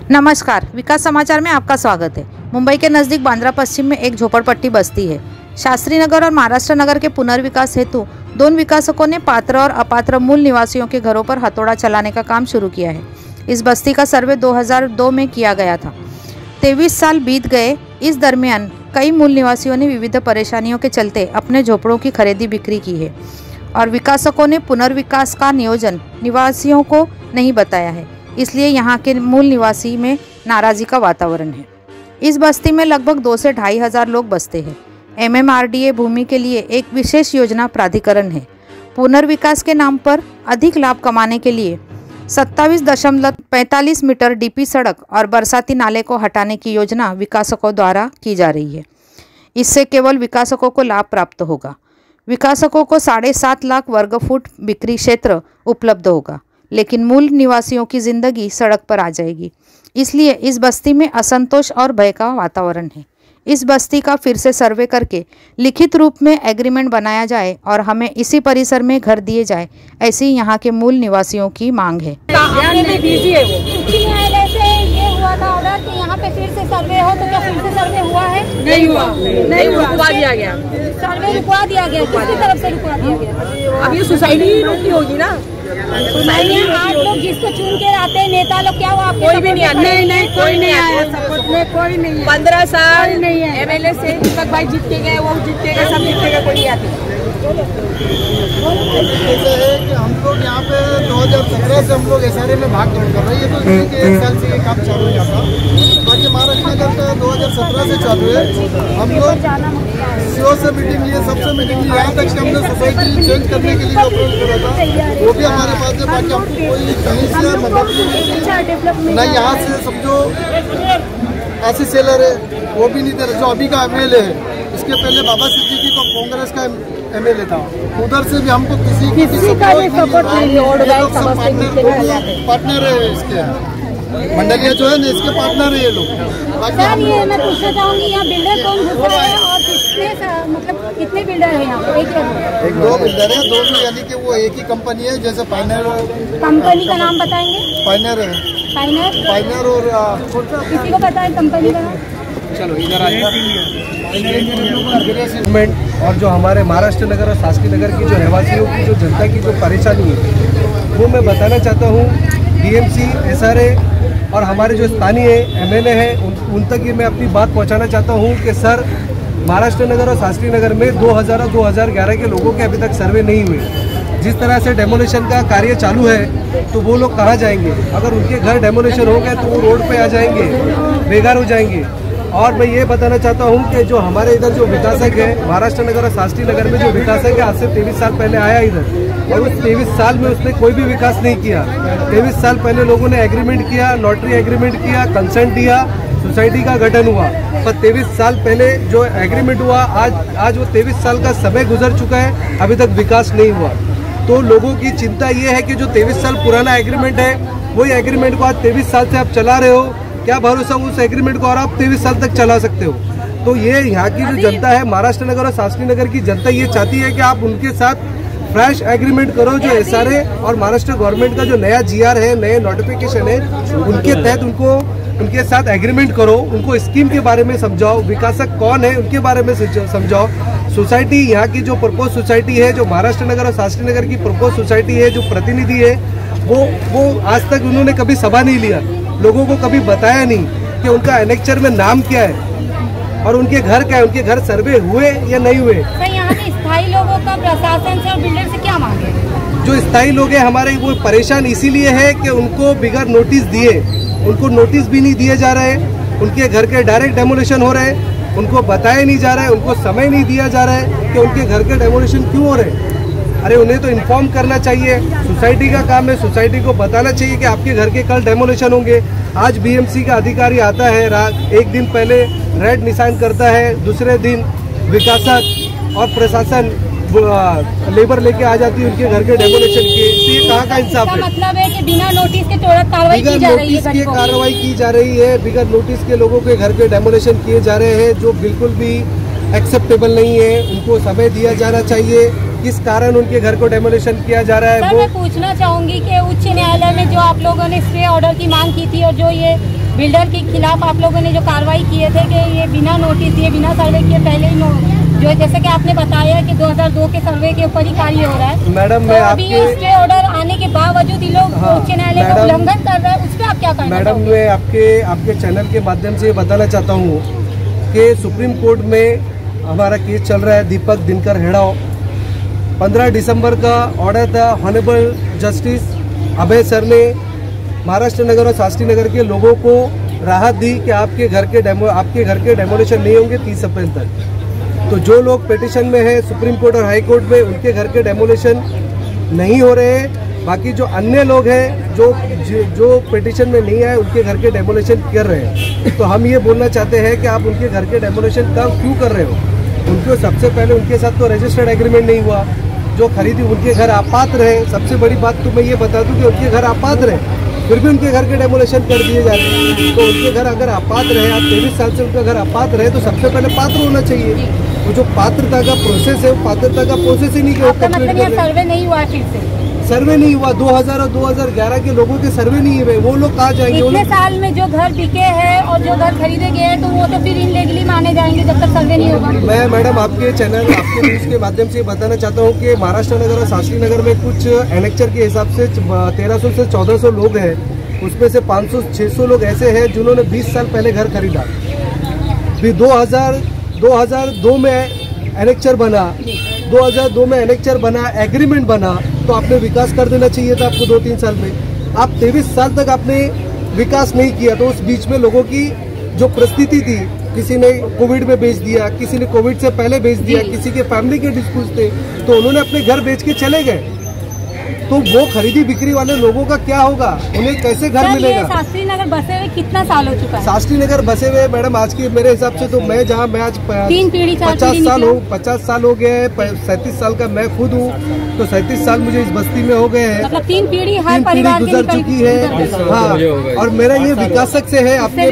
नमस्कार, विकास समाचार में आपका स्वागत है। मुंबई के नज़दीक बांद्रा पश्चिम में एक झोपड़पट्टी बस्ती है। शास्त्री नगर और महाराष्ट्र नगर के पुनर्विकास हेतु दोनों विकासकों ने पात्र और अपात्र मूल निवासियों के घरों पर हथौड़ा चलाने का काम शुरू किया है। इस बस्ती का सर्वे 2002 में किया गया था। 23 साल बीत गए। इस दरमियान कई मूल निवासियों ने विविध परेशानियों के चलते अपने झोपड़ों की खरीदी बिक्री की है और विकासकों ने पुनर्विकास का नियोजन निवासियों को नहीं बताया है, इसलिए यहाँ के मूल निवासी में नाराज़गी का वातावरण है। इस बस्ती में लगभग 2 से 2.5 हजार लोग बसते हैं। MMRDA भूमि के लिए एक विशेष योजना प्राधिकरण है। पुनर्विकास के नाम पर अधिक लाभ कमाने के लिए 27.45 मीटर DP सड़क और बरसाती नाले को हटाने की योजना विकासकों द्वारा की जा रही है। इससे केवल विकासकों को लाभ प्राप्त होगा। विकासकों को 7.5 लाख वर्ग फुट बिक्री क्षेत्र उपलब्ध होगा, लेकिन मूल निवासियों की जिंदगी सड़क पर आ जाएगी। इसलिए इस बस्ती में असंतोष और भय का वातावरण है। इस बस्ती का फिर से सर्वे करके लिखित रूप में एग्रीमेंट बनाया जाए और हमें इसी परिसर में घर दिए जाए, ऐसी यहाँ के मूल निवासियों की मांग है। न्यायालय से ये हुआ था ऑर्डर कि यहाँ पे फिर से सर्वे हो, तो क्या फिर से सर्वे हुआ है? नहीं हुआ, रुकवा दिया गया। सर्वे रुकवा दिया गया, किसकी तरफ से रुकवा दिया गया? अब ये सोसाइटी रोकनी होगी ना। आप लोग जिसको चुन के आते हैं नेता लोग, क्या वो आपके कोई भी नहीं आया? नहीं, कोई नहीं आया। कोई नहीं 15 साल MLA से दीपक भाई जीत के गए, वो जीत के गए, सब जीत के गए, कोई नहीं आते। ऐसा है कि हम लोग यहाँ पे 2017 से हम लोग SRA में भाग दौड़ कर रहे हैं, तो इसी के 1 साल से ये काम चालू हुआ था। बाकी महाराष्ट्र नगर का 2017 से चालू है। हम लोग CO से मीटिंग लिए, सबसे मीटिंग ली, यहाँ तक कि हमने सोसाइटी चेंज करने के लिए अप्रोच करा था, वो भी हमारे पास है। बाकी हमको कोई कहीं से मदद नहीं, यहाँ से समझो ऐसे सेलर है वो भी नहीं दे रहे। जो अभी का MLA है, इसके पहले बाबा सिद्दीकी को कांग्रेस का MLA था, उधर से भी हमको किसी का भी सपोर्ट नहीं है। पार्टनर है इसके मंडलिया जो है ना, इसके पार्टनर है ये लोग। सर, ये मैं पूछना चाहूँगी, यहाँ बिल्डर कौन घुसा है और मतलब कितने बिल्डर है यहाँ पे? एक 2 बिल्डर है, 2 भी, यानी कि वो एक ही कंपनी है। जैसे पाइनर, कंपनी का नाम बताएंगे? पाइनर है, पाइनर और किसी को पता है कंपनी का नाम? चलो इधर आ और जो हमारे महाराष्ट्र नगर और शास्त्री नगर की जो रहवासियों की जो जनता की जो परेशानी है, वो मैं बताना चाहता हूँ। DMC, SRA और हमारे जो स्थानीय MLA हैं उन तक ये मैं अपनी बात पहुँचाना चाहता हूँ कि सर, महाराष्ट्र नगर और शास्त्री नगर में 2000 और 2011 के लोगों के अभी तक सर्वे नहीं हुए। जिस तरह से डेमोलिशन का कार्य चालू है, तो वो लोग कहाँ जाएंगे? अगर उनके घर डेमोलिशन हो गए तो वो रोड पे आ जाएंगे, बेघर हो जाएंगे। और मैं ये बताना चाहता हूँ कि जो हमारे इधर जो विकासक है, महाराष्ट्र नगर और शास्त्री नगर में जो विकासक है, आज से 23 साल पहले आया इधर, और उस 23 साल में उसने कोई भी विकास नहीं किया। 23 साल पहले लोगों ने एग्रीमेंट किया, लॉटरी एग्रीमेंट किया, कंसेंट दिया, सोसाइटी का गठन हुआ। पर 23 साल पहले जो एग्रीमेंट हुआ, आज वो 23 साल का समय गुजर चुका है, अभी तक विकास नहीं हुआ। तो लोगों की चिंता ये है कि जो 23 साल पुराना एग्रीमेंट है, वही एग्रीमेंट को आज 23 साल से आप चला रहे हो। क्या भरोसा उस एग्रीमेंट को और आप 23 साल तक चला सकते हो? तो ये यहाँ की जो जनता है, महाराष्ट्र नगर और शास्त्री नगर की जनता ये चाहती है कि आप उनके साथ फ्रेश एग्रीमेंट करो। जो SRA और महाराष्ट्र गवर्नमेंट का जो नया GR है, नए नोटिफिकेशन है, उनके तहत उनके साथ एग्रीमेंट करो, उनको स्कीम के बारे में समझाओ, विकासक कौन है उनके बारे में समझाओ। सोसाइटी, यहाँ की जो प्रपोज सोसाइटी है, जो महाराष्ट्र नगर और शास्त्री नगर की प्रपोज सोसाइटी है, जो प्रतिनिधि है, वो आज तक उन्होंने कभी सभा नहीं लिया, लोगों को कभी बताया नहीं कि उनका एनेक्चर में नाम क्या है और उनके घर क्या है, उनके घर सर्वे हुए या नहीं हुए। तो यहाँ के स्थायी लोगों का प्रशासन से और बिल्डर से क्या मांग है? जो स्थायी लोग हैं हमारे, वो परेशान इसीलिए है कि उनको बिगैर नोटिस दिए, उनको नोटिस भी नहीं दिए जा रहे, उनके घर के डायरेक्ट डेमोलिशन हो रहे, उनको बताया नहीं जा रहा है, उनको समय नहीं दिया जा रहा है कि उनके घर के डेमोलिशन क्यों हो रहे। अरे उन्हें तो इन्फॉर्म करना चाहिए, सोसाइटी का काम है, सोसाइटी को बताना चाहिए कि आपके घर के कल डेमोलिशन होंगे। आज BMC का अधिकारी आता है, एक दिन पहले रेड निशान करता है, दूसरे दिन विकासक और प्रशासन लेबर लेके आ जाती है उनके घर के डेमोलिशन के। तो ये कहाँ का इंसाफ है? मतलब है कि बिना नोटिस के कार्रवाई की जा रही है, बिगैर नोटिस के लोगों के घर के डेमोलिशन किए जा रहे हैं, जो बिल्कुल भी एक्सेप्टेबल नहीं है। उनको समय दिया जाना चाहिए। किस कारण उनके घर को डेमोलिशन किया जा रहा है? सर, मैं पूछना चाहूंगी कि उच्च न्यायालय में जो आप लोगों ने स्टे ऑर्डर की मांग की थी और जो ये बिल्डर के खिलाफ आप लोगों ने जो कार्रवाई किए थे कि ये बिना नोटिस दिए, बिना सर्वे किए पहले ही जो जैसे कि आपने बताया कि 2002 के सर्वे के ऊपर ही कार्य हो रहा है। मैडम तो मैं अभी ये स्टे ऑर्डर आने के बावजूद ये लोग उच्च न्यायालय का उल्लंघन कर रहे हैं, उस पर आप क्या कहना मैडम चाहोगे? मैं आपके चैनल के माध्यम से बताना चाहता हूँ कि सुप्रीम कोर्ट में हमारा केस चल रहा है दीपक दिनकर हेड़ाव। 15 दिसंबर का ऑर्डर था, ऑनरेबल जस्टिस अभय सर ने महाराष्ट्र नगर और शास्त्री नगर के लोगों को राहत दी कि आपके घर के डेमोलिशन नहीं होंगे 30 अप्रैल तक। तो जो लोग पिटीशन में है सुप्रीम कोर्ट और हाई कोर्ट में, उनके घर के डेमोलिशन नहीं हो रहे हैं। बाकी जो अन्य लोग हैं जो पिटीशन में नहीं आए, उनके घर के डेमोलिशन कर रहे हैं। तो हम ये बोलना चाहते हैं कि आप उनके घर के डेमोलिशन काम क्यों कर रहे हो? उनको सबसे पहले उनके साथ तो रजिस्टर्ड एग्रीमेंट नहीं हुआ, जो खरीदी उनके घर आपात्र है। सबसे बड़ी बात तो मैं ये बता दूं कि उनके घर आपात्र है, फिर भी उनके घर के डेमोलिशन कर दिए जाते हैं। तो उनके घर अगर आपात्र है, आप 23 साल से उनका घर आपात्र है, तो सबसे पहले पात्र होना चाहिए। तो जो पात्रता का प्रोसेस है, वो पात्रता का प्रोसेस ही नहीं किया। मतलब ये सर्वे नहीं हुआ, फिर से सर्वे नहीं हुआ। 2000 और 2011 के लोगों के सर्वे नहीं हुए, वो लोग कहाँ जाएंगे? इतने साल में जो घर बिके हैं और जो घर खरीदे गए हैं, तो वो तो फिर इनलीगली माने जाएंगे जब तक सर्वे नहीं होगा। मैं मैडम आपके चैनल, आपके न्यूज के माध्यम से बताना चाहता हूँ कि महाराष्ट्र नगर और शास्त्री नगर में कुछ एनेक्चर के हिसाब से 1300 से 1400 लोग हैं। उसमें से 500-600 लोग ऐसे हैं जिन्होंने 20 साल पहले घर खरीदा। फिर 2002 में एनेक्चर बना, 2002 में एनेक्चर बना, एग्रीमेंट बना, तो आपने विकास कर देना चाहिए था आपको 2-3 साल में। आप 23 साल तक आपने विकास नहीं किया। तो उस बीच में लोगों की जो परिस्थिति थी, किसी ने कोविड में बेच दिया, किसी ने कोविड से पहले बेच दिया, किसी के फैमिली के डिस्प्यूट थे, तो उन्होंने अपने घर बेच के चले गए। तो वो खरीदी बिक्री वाले लोगों का क्या होगा? उन्हें कैसे घर मिलेगा? शास्त्री नगर बसे हुए कितना साल हो चुका है? शास्त्री नगर बसे हुए मैडम आज की मेरे हिसाब से तो मैं आज 3 पीढ़ी 50 साल हो गए हैं। 37 साल का मैं खुद हूँ, तो 37 साल मुझे इस बस्ती में हो गए हैं। मतलब 3 पीढ़ी हर परिवार गुजर चुकी है। हाँ, और मेरा ये विकासक से है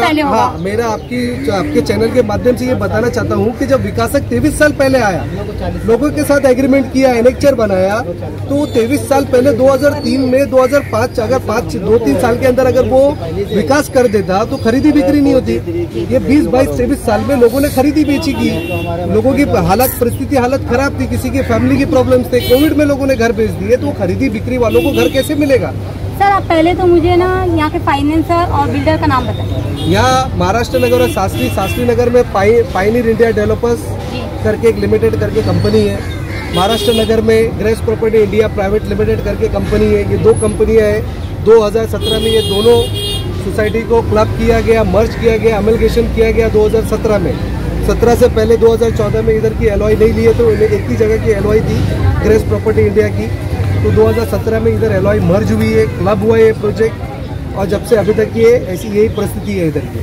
मेरा आपके चैनल के माध्यम से ये बताना चाहता हूँ कि जब विकासक 23 साल पहले आया, लोगों के साथ एग्रीमेंट किया, एनेक्चर बनाया, तो 23 साल पहले 2003 में 2005 अगर 2-3 साल के अंदर अगर वो विकास कर देता तो खरीदी बिक्री नहीं होती। ये 20-22-23 साल में लोगों ने खरीदी बेची की। लोगों की हालत खराब थी, किसी के फैमिली की प्रॉब्लम्स थे, कोविड में लोगों ने घर बेच दिए, तो खरीदी बिक्री वालों को घर कैसे मिलेगा? सर आप पहले तो मुझे ना यहाँ के फाइनेंसर और बिल्डर का नाम बताएं। यहाँ महाराष्ट्र नगर और शास्त्री नगर में पायनियर इंडिया डेवलपर्स करके एक लिमिटेड करके कंपनी है। महाराष्ट्र नगर में grace property India private limited करके कंपनी है। ये 2 कंपनियां हैं। 2017 में ये दोनों सोसाइटी को क्लब किया गया, मर्ज किया गया, अमलगेशन किया गया 2017 में। 17 से पहले 2014 में इधर की एलओआई नहीं लिए, तो एक ही जगह की एलओआई थी ग्रेस प्रॉपर्टी इंडिया की। तो 2017 में इधर एलओआई मर्ज हुई है, क्लब हुआ है ये प्रोजेक्ट, और जब से अभी तक ये ऐसी यही परिस्थिति है इधर की।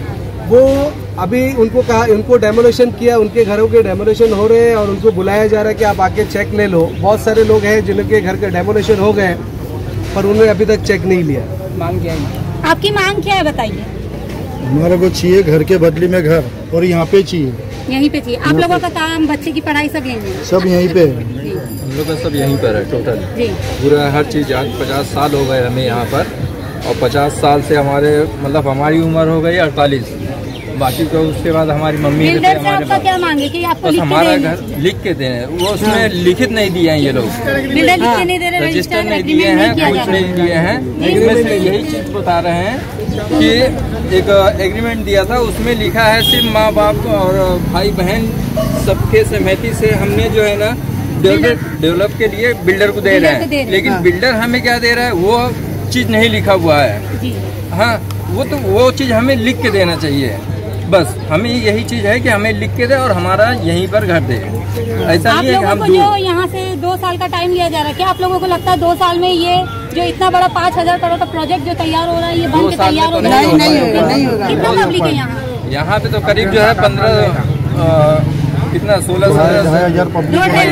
वो अभी उनको डेमोलिशन किया, उनके घरों के डेमोलिशन हो रहे हैं और उनको बुलाया जा रहा है कि आप आके चेक ले लो। बहुत सारे लोग हैं जिनके घर के डेमोलिशन हो गए, पर उन्होंने अभी तक चेक नहीं लिया। मांग क्या है? आपकी मांग क्या है बताइए? हमारे को चाहिए घर के बदले में घर, और यहाँ पे चाहिए, यहीं पे चाहिए। आप लोगों का काम, बच्चे की पढ़ाई सब यहीं है? सब यहीं पे है। हम लोग का सब यहीं पर है टोटल जी। पूरा हर चीज़। आज 50 साल हो गए हमें यहाँ पर, और 50 साल से हमारी उम्र हो गई 48। बाकी तो उसके बाद हमारी मम्मी बिल्डर से आपका क्या मांगे कि आपको बस हमारा घर लिख के दें, वो उसमें लिखित नहीं दिए हैं ये लोग। बिल्डर लिख के नहीं दे रहे, रजिस्टर नहीं दिए हैं, कुछ नहीं दिए हैं। इसमें से यही चीज बता रहे हैं कि एक एग्रीमेंट दिया था, उसमें लिखा है सिर्फ माँ बाप और भाई बहन सबके सहमति से हमने जो है ना डेवलप के लिए बिल्डर को दे रहे हैं। लेकिन बिल्डर हमें क्या दे रहा है वो चीज नहीं लिखा हुआ है। हाँ, वो चीज हमें लिख के देना चाहिए। बस हमें यही चीज है कि हमें लिख के दे और हमारा यहीं पर घर दे। ऐसा नहीं है कि हम जो यहाँ से 2 साल का टाइम लिया जा रहा है, क्या आप लोगों को लगता है 2 साल में ये जो इतना बड़ा 5000 करोड़ का प्रोजेक्ट जो तैयार हो रहा है, ये बन के तैयार हो रहा है? नहीं होगा। कितना पब्लिक है यहाँ पे? तो करीब जो है 16,000 पब्लिक है।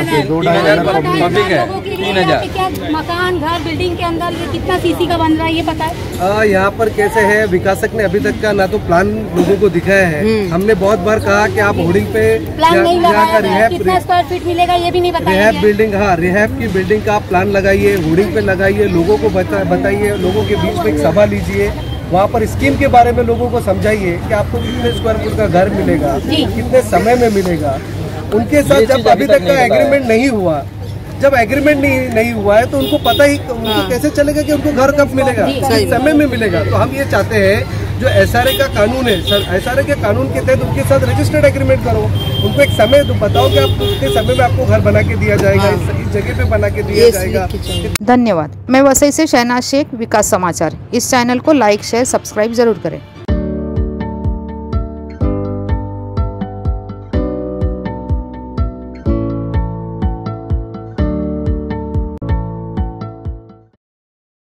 3000 क्या मकान, घर, बिल्डिंग के अंदर ये कितना सीसी का बन रहा है ये बताए? यहाँ पर कैसे है, विकासक ने अभी तक का ना तो प्लान लोगों को दिखाया है। हमने बहुत बार कहा कि आप होर्डिंग पे प्लान नहीं लगाया, कितना स्क्वायर फीट मिलेगा ये भी नहीं बताया। रिहैब बिल्डिंग, हाँ रिहैब की बिल्डिंग का आप प्लान लगाइए, होर्डिंग पे लगाइए, लोगों को बताइए, लोगों के बीच में एक सभा लीजिए, वहाँ पर स्कीम के बारे में लोगों को समझाइए कि आपको कितने स्क्वायर फुट का घर मिलेगा, कितने समय में मिलेगा। उनके साथ जब अभी तक का एग्रीमेंट नहीं हुआ, जब एग्रीमेंट नहीं हुआ है तो उनको पता ही उनको कैसे चलेगा कि उनको घर कब मिलेगा, किस समय में मिलेगा। तो हम ये चाहते हैं जो SRA का कानून है, SRA के कानून के तहत उनके साथ रजिस्टर्ड एग्रीमेंट करो, उनको एक समय बताओ कि आप कितने समय में आपको घर बना के दिया जाएगा, इस जगह पे बना के दिया जाएगा। धन्यवाद। मैं वसई से शहनाज शेख, विकास समाचार। इस चैनल को लाइक, शेयर, सब्सक्राइब जरूर करें।